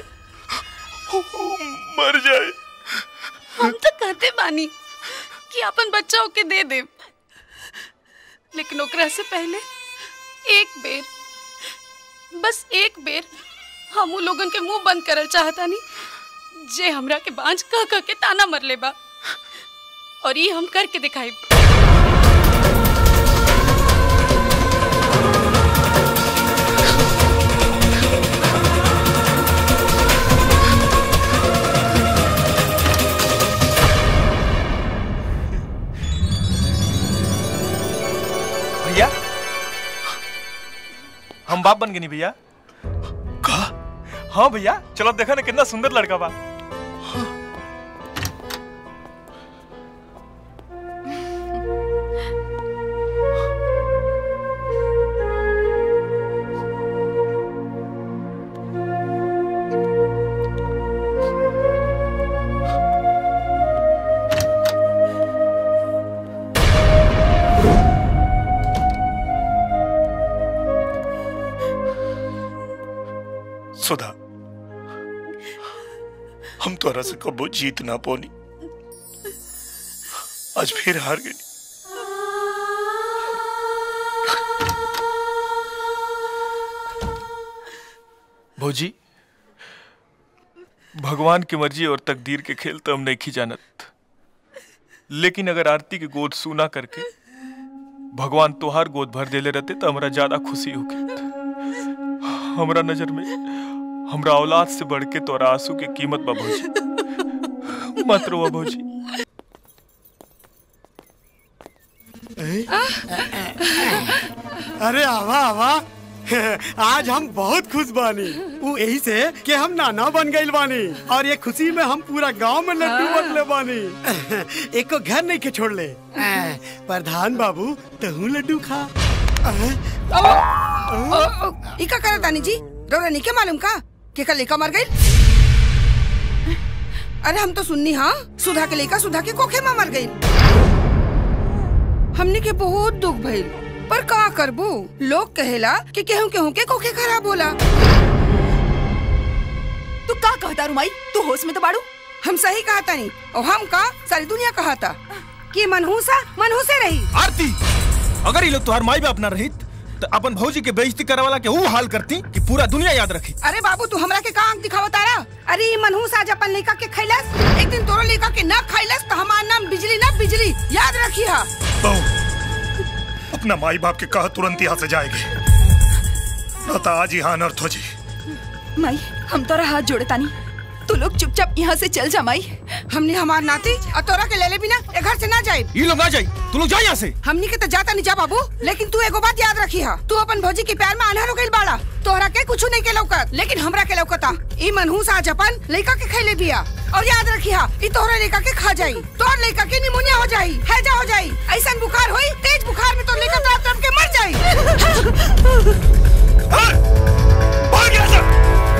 मर जाए। हम तो कहते बानी कि अपन बच्चा के दे दे, लेकिन ओकरा से पहले एक बेर, बस एक बेर हम उन लोगन के मुंह बंद करल चाहता नहीं जे हमरा के बांझ कह कह के ताना मर ले बा, और ये हम करके दिखाई। भैया, हम बाप बन गए नहीं भैया। हाँ भैया, चलो देखा ना कितना सुंदर लड़का बा। सुधा, हम तोरा से कबो जीत ना पोनी, आज फिर हार गई। भौजी, भगवान की मर्जी और तकदीर के खेल तो हम नहीं जानत, लेकिन अगर आरती की गोद सूना करके भगवान तोहार गोद भर देले रहते तो हमरा ज्यादा खुशी होगी। हमरा नजर में हमरा औलाद से बढ़ के तोरा आंसू की कीमत बा भौजी। मत रो भौजी। अरे आवा आवा, आज हम बहुत खुश बानी। वो यही से कि हम नाना बन गइल बानी और ये खुशी में हम पूरा गांव में लड्डू बटले बानी। एक को घर नहीं के छोड़ ले। प्रधान बाबू तहू लड्डू खा। इका करा दानी जी, रोरा नहीं के मालूम का कि कल लेका मर गई। अरे हम तो सुननी हाँ, सुधा के लेका सुधा के कोखे में मर गई। हमने के बहुत दुख भइल, पर का करबू, लोग कहेला कि केहू केहू के कोखे खराब होला। तू का कहता रुमाई, तू होश में तो बाड़ू। हम सही कहता नहीं और हम का सारी दुनिया कहता कि मनहूसा मनहूसे रही। आरती, अगर ये लोग तुम्हार माई बाप ना रहित तो अपन भौजी के बेइज्जती करे वाला के वो हाल करती कि पूरा दुनिया याद रखी। अरे बाबू तू हमरा के का आंख दिखावता रहा। अरे ये मनहूस आज अपन लेका के खैलस, एक दिन तोरो लेका के ना खैलस तो हमार नाम बिजली ना बिजली याद रखी हा। बहू, अपना माई बाप के कहा तुरंत यहाँ से जाएगी, न तो आज यहाँ अनर्थ हो जी। माई, हम तोरा हाथ जोड़े तानी, तू लोग चुपचाप यहाँ से चल जा। माई, हमने हमार नाती और तोरा के ले ले बिना ए घर से ना जाए। ये लोग आ जाए, तू लोग जा यहाँ से। हमनी के तो जाता नहीं जा बाबू, लेकिन तू एगो बात याद रखी हा, तू अपन भौजी के प्यार में अनहर हो गइल बाड़ा। तोहरा के कुछ नहीं के लौकत, लेकिन हमरा के लौकता। ई मनहूस आज अपन लइका के खैले बिया और याद रखी हा, ई तोहरा लइका के खा जाई, तोर लइका के निमोनिया हो जाई, हैजा हो जाई, ऐसा बुखार होई, तेज बुखार में तोर लइका तड़प तड़प के मर जाई। भाग यहाँ से।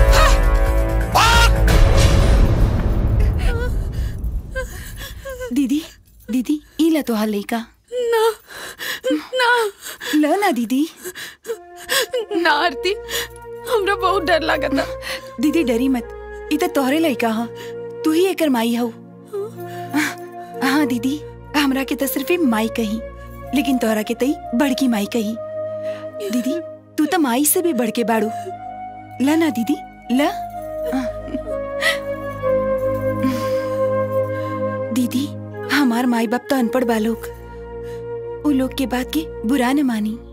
दीदी, दीदी ई ला तोहार लइका। ना ना ल ना दीदी। ना आरती, हमरा बहुत डर लागता। दीदी डरी मत, ई तो तोहरे लइका हा, तू ही एकर माई हऊ। हाँ दीदी, हमरा के तो सिर्फ माई कही, लेकिन तोहरा के तई बड़की माई कही। दीदी तू तो माई से भी बढ़ के बाड़ू। ला ना दीदी, ला। दीदी हमार माई बाप तो अनपढ़ बालोग, वो लोग के बात के बुरा न मानी।